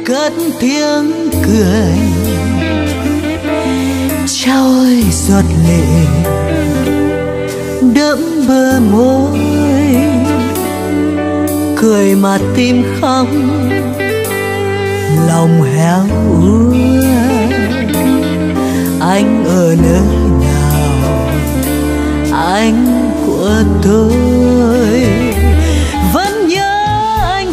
cất tiếng cười trôi giọt lệ đẫm bờ môi, cười mà tim khóc lòng héo úa. Anh ở nơi nào, anh của tôi vẫn nhớ anh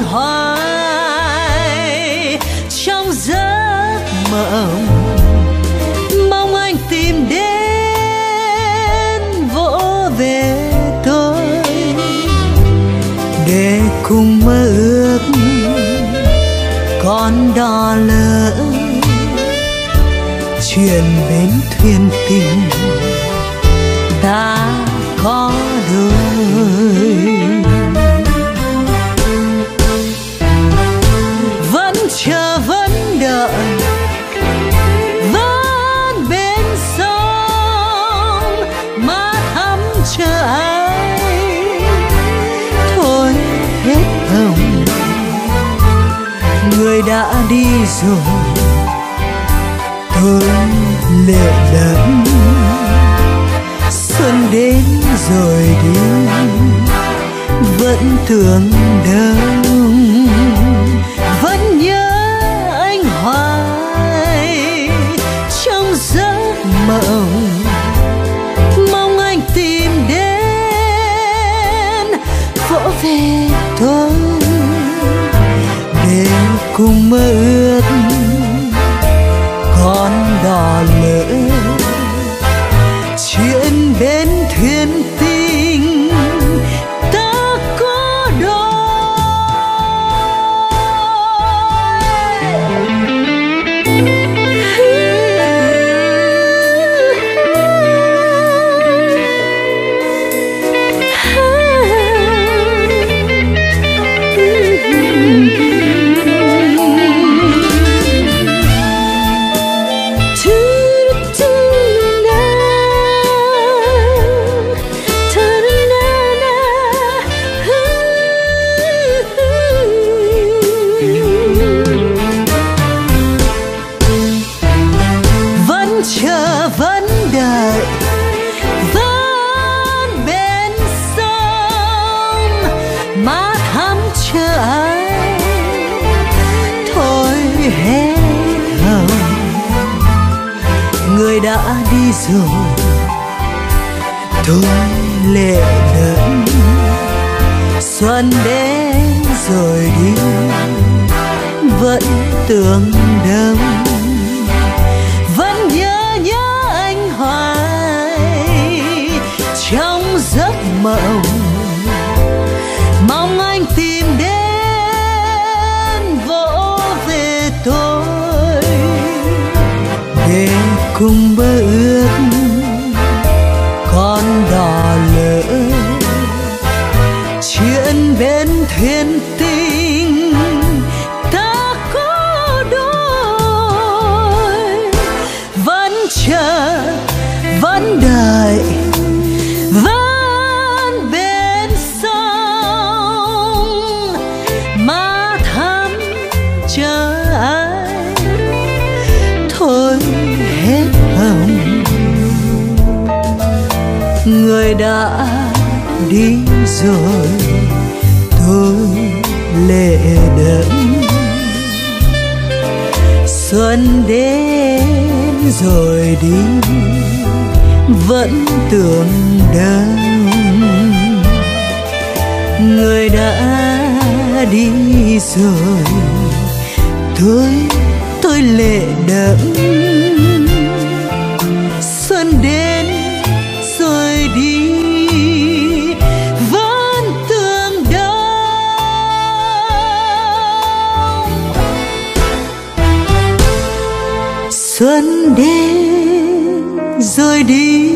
hoài trong giấc mộng. Mong anh tìm đến vỗ về tôi để cùng mơ ước con đò lỡ chuyện bến thuyền tình ta có đôi. Vẫn chờ vẫn đợi vẫn bên sông mà thắm chờ ai thôi hết hồng. Người đã đi rồi tôi lệ đẫm, xuân đến rồi đi vẫn tưởng đông. Vẫn nhớ anh hoài trong giấc mộng, mong anh tìm đến vỗ về tôi để cùng mơ ước con đò lỡ chuyện bên thuyền tình ta có đôi. Chờ vẫn đợi vẫn bên sông mà thắm chờ ai thôi hết hồng. Người đã đi rồi tôi lệ đẫm, xuân đến rồi đi vẫn tưởng đông. Trong giấc mộng mong anh tìm đến vỗ về tôi để cùng mơ ước con đò lỡ chuyện bên thuyền tình ta có đôi. Vẫn chờ vẫn đợi vẫn bên sông mà thắm chờ ai thôi hết hồng. Người đã đi rồi tôi lệ đẫm, xuân đến rồi đi vẫn tưởng đông. Người đã đi rồi tôi lệ đẫm, xuân đến rồi đi vẫn tưởng đông. Xuân đến rồi đi